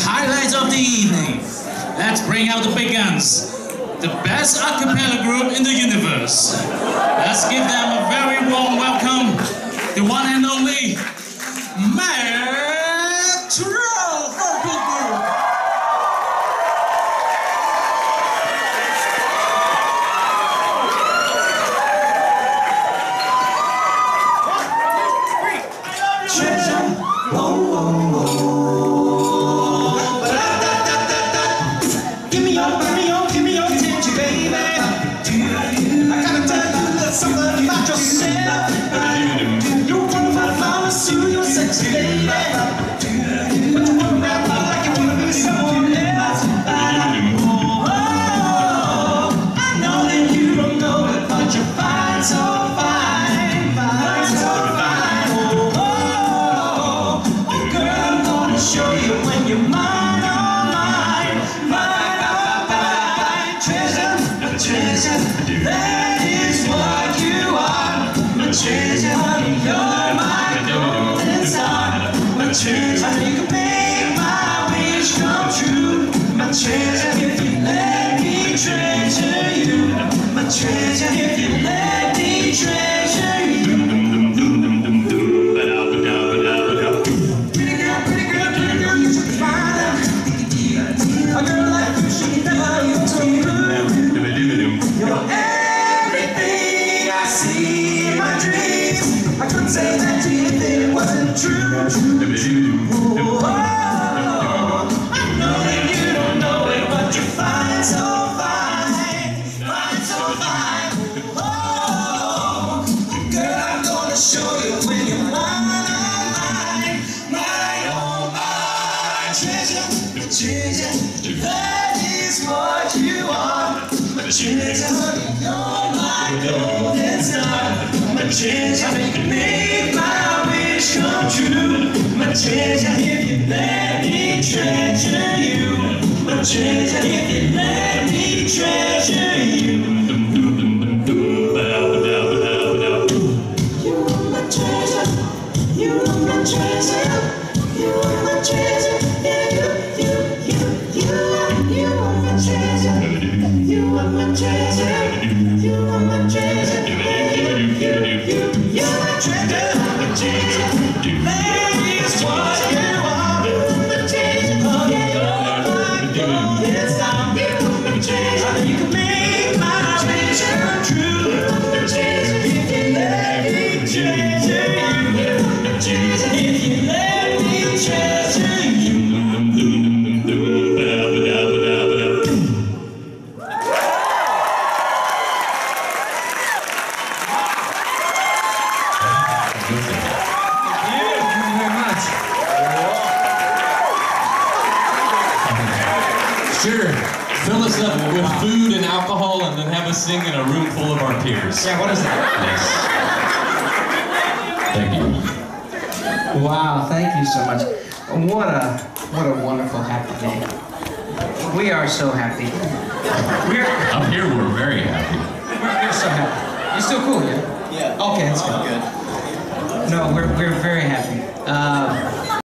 highlight of the evening. Let's bring out the big guns. The best a cappella group in the universe. Let's give them a very warm welcome. The one and only Metro Vocal Group. That is what you are. My treasure, honey, you're my golden star. My treasure, you can make my wish come true. My treasure, if you let me treasure you. My treasure, if you let me treasure you. Pretty girl, you should find her. A girl like you, she never used to be. You're everything I see in my dreams. I couldn't say that to you if it wasn't true. Oh, I know that you don't know it, but you find so fine, find so fine. Oh, girl, I'm gonna show you when you're mine, oh my treasure, treasure. That is what you are. My treasure, honey, you're my golden star. My treasure, you can make my wish come true. My treasure, if you let me treasure you. My treasure, if you let me treasure you. You are my treasure, you are my treasure, you are my treasure, yeah, you are my treasure. You are my treasure, you are my treasure, you are my treasure, my treasure. That is what you are, my treasure. Oh, you're my golden star, my treasure. You can make my wish come true, my treasure. If you let me treasure you, my treasure. If you let me treasure you. Sure, fill us up with food and alcohol and then have us sing in a room full of our peers. Yeah, what is that? Yes. Thank you. Wow, thank you so much. What a wonderful happy day. We are so happy. Up here we're very happy. We're so happy. You're still cool, yeah? Yeah. Okay, that's good. Good. No, we're very happy.